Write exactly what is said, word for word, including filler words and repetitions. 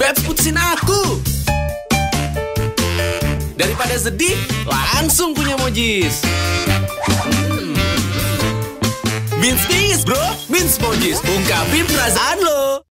Babs putusin aku. Daripada sedih, langsung punya Mojis. hmm. Beans bingis bro, Beans Mojis, ungkapin perasaan lo.